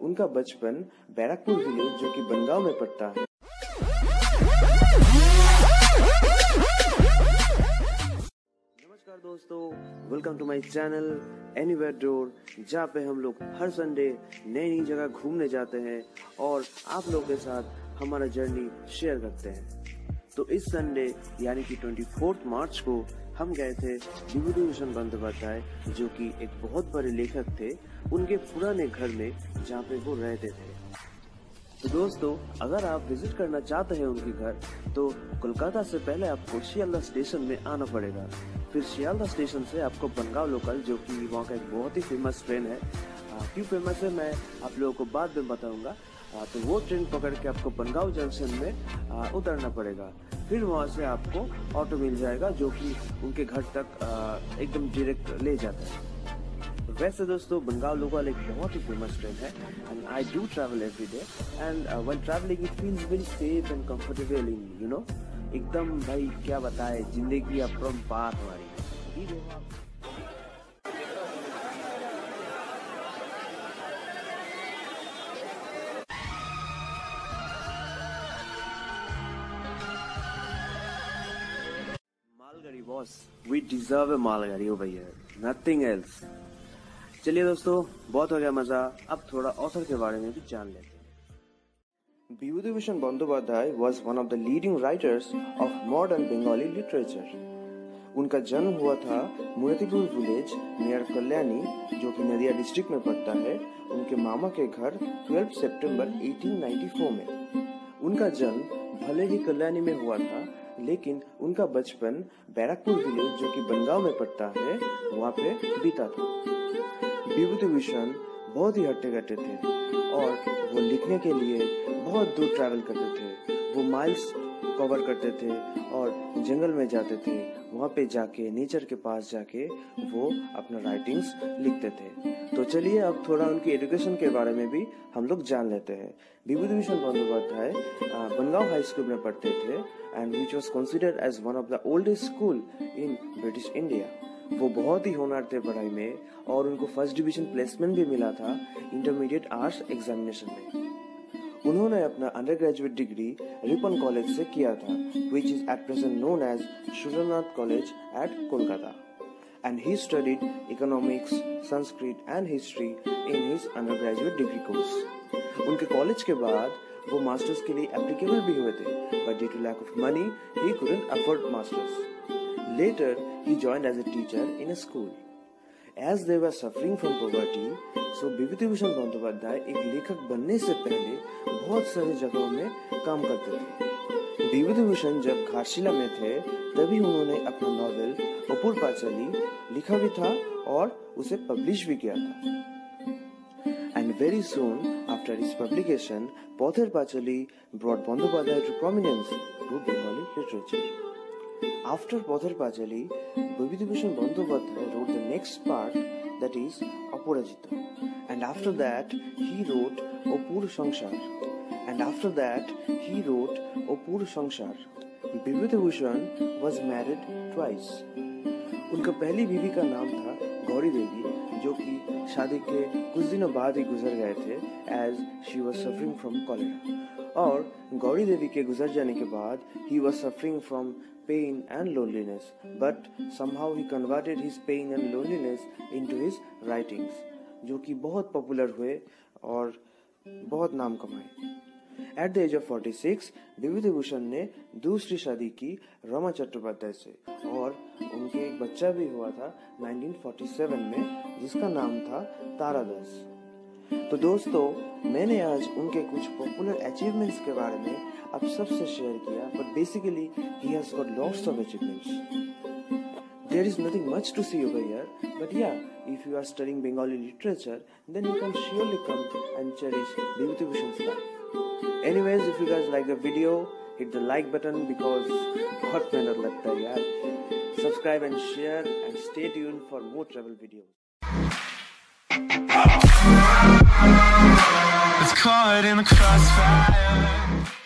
उनका बचपन बैरकपुर विलेज जो कि बनगांव में पड़ता है। नमस्कार दोस्तों, welcome to my channel anywhere door, जहाँ पे हम लोग हर संडे नई नई जगह घूमने जाते हैं और आप लोगों के साथ हमारा जर्नी शेयर करते हैं। तो इस संडे यानी कि 24 मार्च को हम गए थे विभूतिभूषण बंदोपाध्याय, जो कि एक बहुत बड़े लेखक थे, उनके पुराने घर में जहाँ पे वो रहते थे। तो दोस्तों, अगर आप विजिट करना चाहते हैं उनके घर तो कोलकाता से पहले आपको शियालदह स्टेशन में आना पड़ेगा। फिर शियालदह स्टेशन से आपको बनगांव लोकल, जो कि वहाँ का एक बहुत ही फेमस ट्रेन है, क्यों फेमस है मैं आप लोगों को बाद में बताऊंगा। तो वो ट्रेन पकड़ के आपको बनगांव जंक्शन में उतरना पड़ेगा। फिर वहाँ से आपको ऑटो मिल जाएगा जो कि उनके घर तक एकदम डायरेक्ट ले जाता है। वैसे दोस्तों, बनगांव लोकल एक बहुत ही फेमस ट्रेन है and I do travel every day and while travelling it feels very safe and comfortable in you know. एकदम भाई क्या बताए, जिंदगी अपरम पार हमारी। मालगाड़ी बॉस, वी डिजर्व ए मालगाड़ी ओवर हियर, नथिंग एल्स। चलिए दोस्तों, बहुत हो गया मजा, अब थोड़ा ऑथर के बारे में भी जान लेते हैं। Bibhutibhushan Bandyopadhyay was one of the leading writers of modern Bengali literature. उनका जन्म हुआ था मुरतीपुर विलेज नियर कल्याणी, जो कि नदिया डिस्ट्रिक्ट में पड़ता है, उनके मामा के घर 12 सितंबर 1894 में। उनका जन्म भले ही कल्याणी में हुआ था, लेकिन उनका बचपन बैरकपुर विलेज जो कि बनगांव में पड़ता है, वहाँ पे बीता था। विभूतिभूषण बहुत ही हट्टे-कट्टे थे और वो लिखने के लिए बहुत दूर ट्रैवल करते थे। वो माइल्स कवर करते थे और जंगल में जाते थे, वहाँ पे जाके नेचर के पास जाके वो अपना राइटिंग्स लिखते थे। तो चलिए अब थोड़ा उनकी एजुकेशन के बारे में भी हम लोग जान लेते हैं। विभूतिभूषण बंदोपाध्याय बनगांव हाई स्कूल में पढ़ते थे and which was considered as one of the oldest school in British India. वो बहुत ही होनहार थे पढ़ाई में और उनको फर्स्ट डिवीजन प्लेसमेंट भी मिला था इंटरमीडिएट आर्ट्स एग्जामिनेशन में। उन्होंने अपना undergraduate degree Ripon college से किया था, which is at present known as Suranath College at Kolkata, and he studied economics, Sanskrit and history in his undergraduate degree course. उनके कॉलेज के बाद वो मास्टर्स के लिए एप्लीकेबल भी हुए थे, but due to lack of money, he couldn't afford masters. Later, he joined as a teacher in a school. As they were suffering from poverty, so Bibhutibhushan Bandyopadhyay एक लेखक बनने से पहले बहुत सारी जगहों में काम करते थे। विभूतिभूषण जब घाटशिला में थे तभी उन्होंने अपना नॉवेल अपूर पांचाली लिखा भी था और उसे पब्लिश भी किया था। And very soon after its publication, Pothir Panchali brought Bandyopadhyay to prominence to Bengali literature. After Pothir Panchali, Bibhutibhushan Bandyopadhyay wrote the next part, that is Aparajita, and after that he wrote Apur Sanshar, and after that he wrote Apur Sanshar. Bibhutibhushan was married twice. उनका पहली बीवी का नाम था गौरी देवी, जो कि शादी के कुछ दिनों बाद ही गुजर गए थे as she was suffering from cholera. और गौरी देवी के गुजर जाने के बाद he was suffering from pain and loneliness, but somehow he converted his pain and loneliness into his writings, जो कि बहुत पॉपुलर हुए और बहुत नाम कमाए। At the age of 46, Bibhutibhushan ने दूसरी शादी की रमा चट्टोपाध्याय से और उनके एक बच्चा भी हुआ था 1947 में, जिसका नाम था तारादास। तो दोस्तों, मैंने आज उनके कुछ पॉपुलर अचीवमेंट्स के बारे में आप सबसे शेयर किया, but basically he has got lots of achievements. There is nothing much to see over here, but yeah, if you are studying Bengali literature, then you can surely come and cherish Bibhutibhushan's life. Anyways, if you guys like the video, hit the like button because बहुत मेहनत लगता है यार. Subscribe and share and stay tuned for more travel videos. It's caught in the crossfire.